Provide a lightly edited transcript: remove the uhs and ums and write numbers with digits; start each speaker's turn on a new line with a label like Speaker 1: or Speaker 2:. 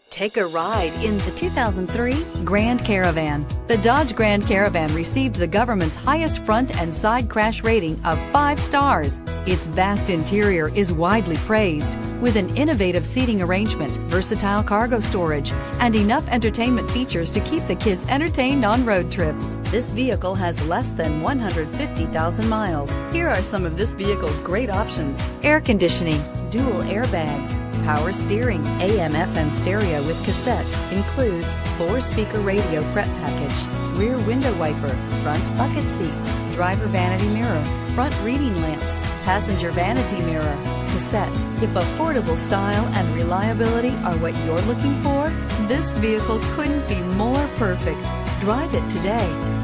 Speaker 1: Take a ride in the 2003 Grand Caravan. The Dodge Grand Caravan received the government's highest front and side crash rating of 5 stars. Its vast interior is widely praised, with an innovative seating arrangement, versatile cargo storage, and enough entertainment features to keep the kids entertained on road trips. This vehicle has less than 150,000 miles. Here are some of this vehicle's great options: air conditioning, dual airbags, power steering, AM/FM stereo with cassette, includes 4-speaker radio prep package, rear window wiper, front bucket seats, driver vanity mirror, front reading lamps, passenger vanity mirror, cassette. If affordable style and reliability are what you're looking for, this vehicle couldn't be more perfect. Drive it today.